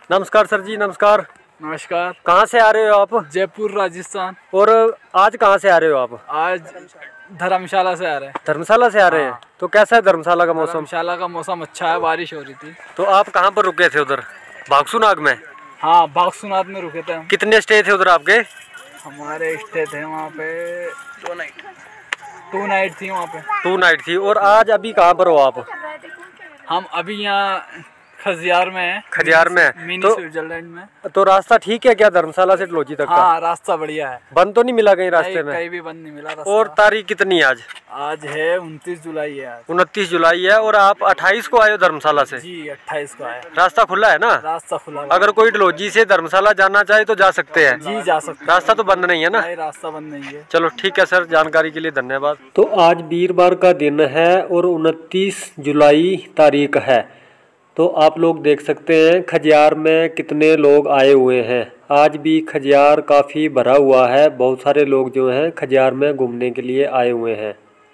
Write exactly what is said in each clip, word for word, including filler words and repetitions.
नमस्कार सर जी, नमस्कार। नमस्कार। कहाँ से आ रहे हो आप? जयपुर, राजस्थान। और आज कहाँ से आ रहे हो आप? आज धर्मशाला से आ रहे हैं। धर्मशाला से आ रहे हैं। हाँ। तो कैसा है धर्मशाला का मौसम? धर्मशाला का मौसम अच्छा है, बारिश हो रही थी। तो आप कहाँ पर रुके थे उधर? बागसुनाग में? हाँ, बागसुनाग में रुके थे हम। कितने स्टे थे उधर आपके? हमारे स्टे थे वहाँ पे टू नाइट टू नाइट थी वहाँ पे। टू नाइट थी। और आज अभी कहाँ पर हो आप? हम अभी यहाँ खजियार में है। खजियार में? मिनी तो, स्विट्जरलैंड में। तो रास्ता ठीक है क्या धर्मशाला से डलहौजी तक का? हाँ, रास्ता बढ़िया है। बंद तो नहीं मिला कहीं रास्ते में? कहीं भी बंद नहीं मिला रास्ता। और तारीख कितनी है आज? आज है उनतीस जुलाई है। उनतीस जुलाई है। और आप अट्ठाईस को आए हो धर्मशाला से? जी, अट्ठाईस को आए। रास्ता खुला है ना? रास्ता खुला। अगर कोई डलहौजी से धर्मशाला जाना चाहे तो जा सकते हैं? जी, जा सकते। रास्ता तो बंद नहीं है ना? नहीं, रास्ता बंद नहीं है। चलो ठीक है सर, जानकारी के लिए धन्यवाद। तो आज वीरवार का दिन है और उनतीस जुलाई तारीख है। तो आप लोग देख सकते हैं खजियार में कितने लोग आए हुए हैं। आज भी खजियार काफ़ी भरा हुआ है। बहुत सारे लोग जो हैं खजियार में घूमने के लिए आए हुए हैं।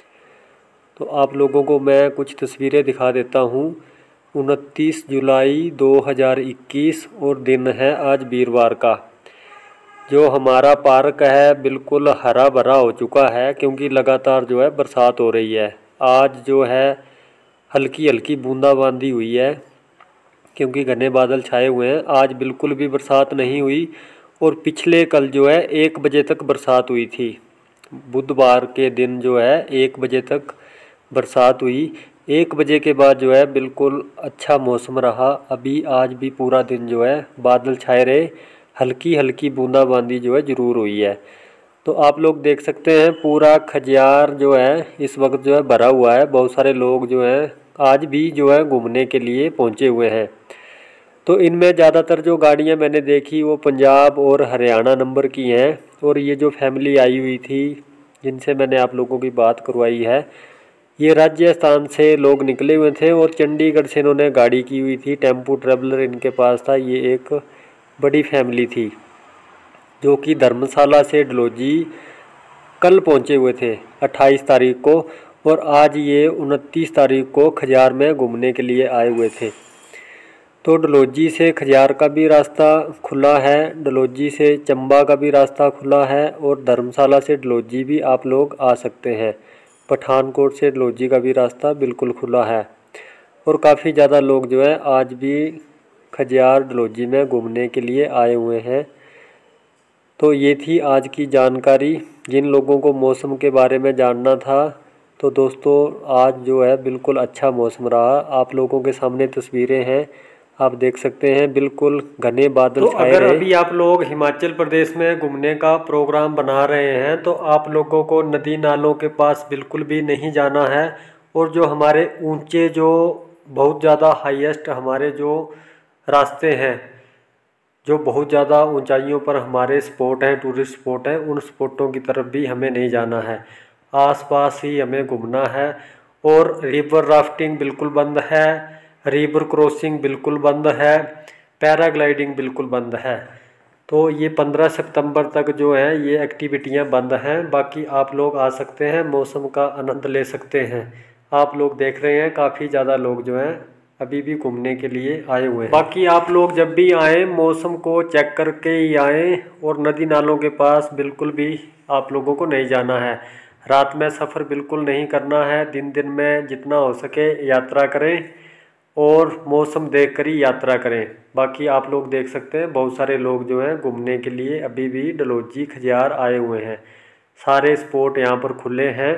तो आप लोगों को मैं कुछ तस्वीरें दिखा देता हूँ। उनतीस जुलाई दो हज़ार इक्कीस और दिन है आज वीरवार का। जो हमारा पार्क है बिल्कुल हरा भरा हो चुका है, क्योंकि लगातार जो है बरसात हो रही है। आज जो है हल्की हल्की बूंदाबांदी हुई है, क्योंकि घने बादल छाए हुए हैं। आज बिल्कुल भी बरसात नहीं हुई। और पिछले कल जो है एक बजे तक बरसात हुई थी। बुधवार के दिन जो है एक बजे तक बरसात हुई। एक बजे के बाद जो है बिल्कुल अच्छा मौसम रहा। अभी आज भी पूरा दिन जो है बादल छाए रहे, हल्की हल्की बूंदाबांदी जो है ज़रूर हुई है। तो आप लोग देख सकते हैं पूरा खजियार जो है इस वक्त जो है भरा हुआ है। बहुत सारे लोग जो हैं आज भी जो है घूमने के लिए पहुंचे हुए हैं। तो इनमें ज़्यादातर जो गाड़ियां मैंने देखी वो पंजाब और हरियाणा नंबर की हैं। और ये जो फैमिली आई हुई थी जिनसे मैंने आप लोगों की बात करवाई है, ये राजस्थान से लोग निकले हुए थे और चंडीगढ़ से इन्होंने गाड़ी की हुई थी। टेम्पो ट्रेवलर इनके पास था। ये एक बड़ी फैमिली थी जो कि धर्मशाला से डलहौजी कल पहुंचे हुए थे अट्ठाईस तारीख को। और आज ये उनतीस तारीख को खजियार में घूमने के लिए आए हुए थे। तो डलहौजी से खजियार का भी रास्ता खुला है, डलहौजी से चंबा का भी रास्ता खुला है और धर्मशाला से डलहौजी भी आप लोग आ सकते हैं। पठानकोट से डलहौजी का भी रास्ता बिल्कुल खुला है। और काफ़ी ज़्यादा लोग जो है आज भी खजियार डलहौजी में घूमने के लिए आए हुए हैं। तो ये थी आज की जानकारी। जिन लोगों को मौसम के बारे में जानना था, तो दोस्तों आज जो है बिल्कुल अच्छा मौसम रहा। आप लोगों के सामने तस्वीरें हैं, आप देख सकते हैं बिल्कुल घने बादल छाए रहे। अगर अभी आप लोग हिमाचल प्रदेश में घूमने का प्रोग्राम बना रहे हैं तो आप लोगों को नदी नालों के पास बिल्कुल भी नहीं जाना है। और जो हमारे ऊंचे जो बहुत ज़्यादा हाईएस्ट हमारे जो रास्ते हैं, जो बहुत ज़्यादा ऊंचाइयों पर हमारे स्पॉट हैं, टूरिस्ट स्पॉट हैं, उन स्पॉटों की तरफ भी हमें नहीं जाना है। आसपास ही हमें घूमना है। और रिवर राफ्टिंग बिल्कुल बंद है, रिवर क्रॉसिंग बिल्कुल बंद है, पैराग्लाइडिंग बिल्कुल बंद है। तो ये पंद्रह सितंबर तक जो है ये एक्टिविटियां बंद हैं। बाकी आप लोग आ सकते हैं, मौसम का आनंद ले सकते हैं। आप लोग देख रहे हैं काफ़ी ज़्यादा लोग जो हैं अभी भी घूमने के लिए आए हुए हैं। बाकी आप लोग जब भी आएँ मौसम को चेक करके ही आएँ। और नदी नालों के पास बिल्कुल भी आप लोगों को नहीं जाना है। रात में सफ़र बिल्कुल नहीं करना है। दिन दिन में जितना हो सके यात्रा करें और मौसम देख कर ही यात्रा करें। बाकी आप लोग देख सकते हैं बहुत सारे लोग जो हैं घूमने के लिए अभी भी डलहौजी खजियार आए हुए हैं। सारे स्पॉट यहाँ पर खुले हैं,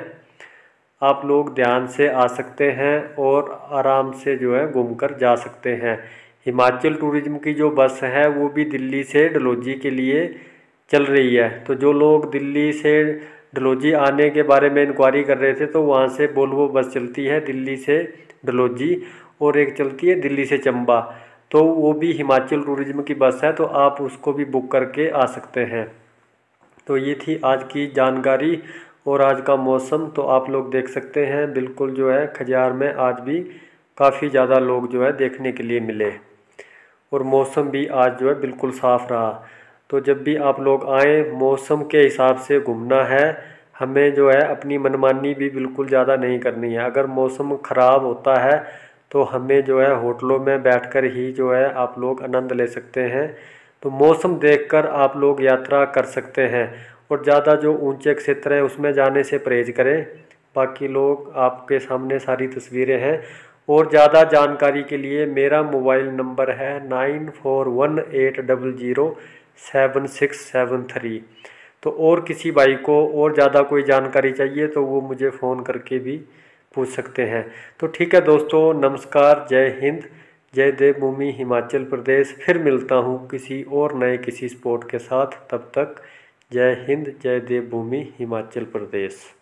आप लोग ध्यान से आ सकते हैं और आराम से जो है घूमकर जा सकते हैं। हिमाचल टूरिज्म की जो बस है वो भी दिल्ली से डलहौजी के लिए चल रही है। तो जो लोग दिल्ली से डलहौजी आने के बारे में इंक्वायरी कर रहे थे तो वहाँ से वोल्वो बस चलती है दिल्ली से डलहौजी, और एक चलती है दिल्ली से चंबा। तो वो भी हिमाचल टूरिज्म की बस है, तो आप उसको भी बुक करके आ सकते हैं। तो ये थी आज की जानकारी और आज का मौसम। तो आप लोग देख सकते हैं बिल्कुल जो है खजियार में आज भी काफ़ी ज़्यादा लोग जो है देखने के लिए मिले। और मौसम भी आज जो है बिल्कुल साफ़ रहा। तो जब भी आप लोग आएँ मौसम के हिसाब से घूमना है। हमें जो है अपनी मनमानी भी बिल्कुल ज़्यादा नहीं करनी है। अगर मौसम ख़राब होता है तो हमें जो है होटलों में बैठकर ही जो है आप लोग आनंद ले सकते हैं। तो मौसम देखकर आप लोग यात्रा कर सकते हैं और ज़्यादा जो ऊंचे क्षेत्र है उसमें जाने से परहेज करें। बाकी लोग आपके सामने सारी तस्वीरें हैं और ज़्यादा जानकारी के लिए मेरा मोबाइल नंबर है nine four one eight double zero seven six seven three. तो और किसी भाई को और ज़्यादा कोई जानकारी चाहिए तो वो मुझे फ़ोन करके भी पूछ सकते हैं। तो ठीक है दोस्तों, नमस्कार, जय हिंद, जय देवभूमि हिमाचल प्रदेश। फिर मिलता हूँ किसी और नए किसी स्पोर्ट के साथ। तब तक जय हिंद, जय देवभूमि हिमाचल प्रदेश।